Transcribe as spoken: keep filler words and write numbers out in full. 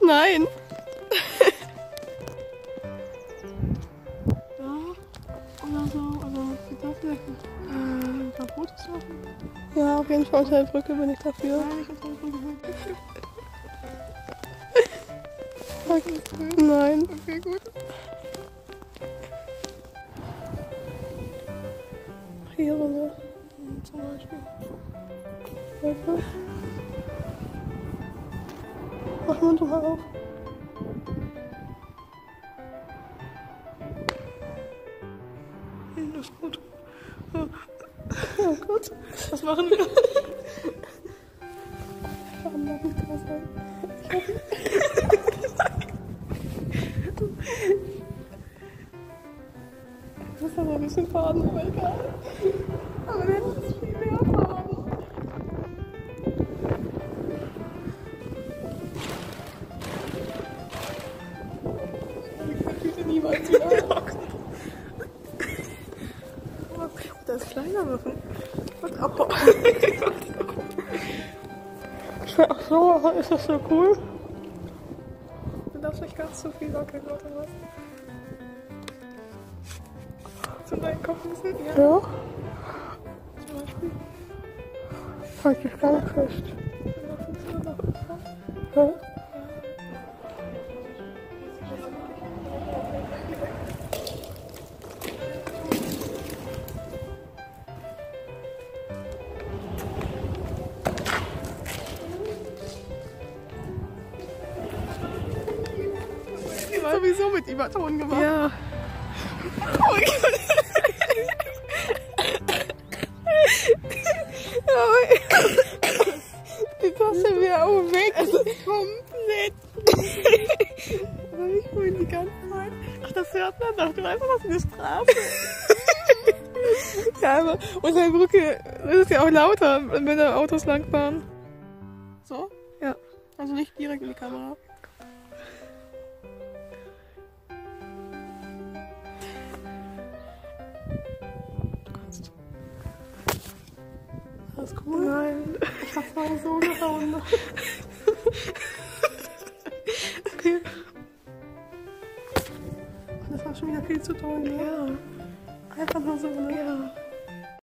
Nein. Da oder so, also da vielleicht äh, ein paar Fotos machen. Ja, auf jeden Fall unter der Brücke bin ich dafür. Nein, ich hab Okay. Nein. Okay, gut. Hier runter. Zum Beispiel. Warte. Mach Mund mal auf. Hm, das ist gut. Ja, gut. Was machen wir? Warum darf ich da sein? Das ist aber ein bisschen Faden, aber egal. Aber dann ist es viel mehr Farben. Ich kann Tüte niemals wieder. Das kleiner machen. Was ab? Ach so, ist das so cool? Du darfst nicht ganz so viel locker machen lassen. Zu deinen Kopfnissen? Ja. Ja. Zum Beispiel. Halt dich gar nicht fest. Dann kannst du noch irgendwas. Ja. Sowieso mit Überton gemacht. Ja. Oh mein Gott. Die Tasse wäre auch weg. Es ist komplett. Aber ich vorhin die ganze Zeit. Ach, das hört man doch. Du weißt doch, was eine Strafe. Ja, aber unter der Brücke ist es ja auch lauter, wenn da Autos langfahren. So? Ja. Also nicht direkt in die Kamera. Du kannst. Das ist cool. Nein, ich hab's mal so gehauen. Okay. Das war schon wieder viel zu toll, ne? Ja. Einfach nur so, ne? Ja.